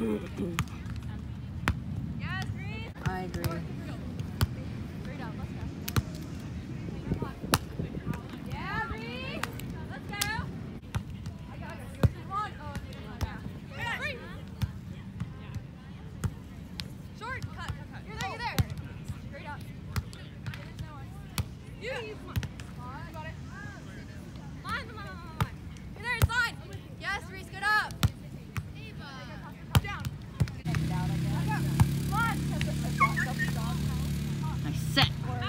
Yes, Reese. I agree. Straight up, let's go. Yeah, Reese. Let's go. I got it. Come on. Oh, yeah. Reese. Short. Cut. You're there. You're there. Straight up. You. Come on. You got it. Line. You're there. It's line. Yes, Reese. Good up. Down. Come on. Nice set.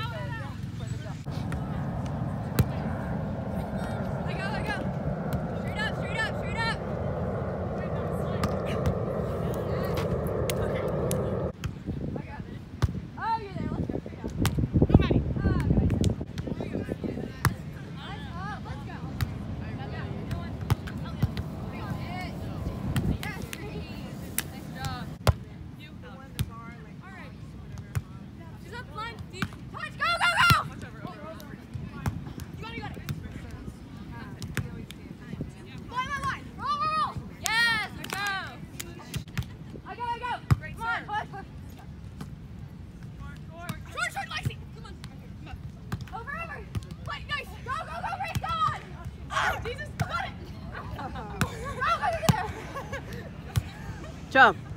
Let go. Straight up. I got it. Oh, you're there. Let's go. Straight up. Go, Maddie. Let's go. Yes, Reese. Nice job. All right. She's up line. Deep. Touch. Go. You got it. Line. Roll. Yes, let's go. I go. Come on, push. Short, Lexi. Come on. Over. Play, nice. Go, Reese, go on. Oh, Jesus, got it. Go there. Jump.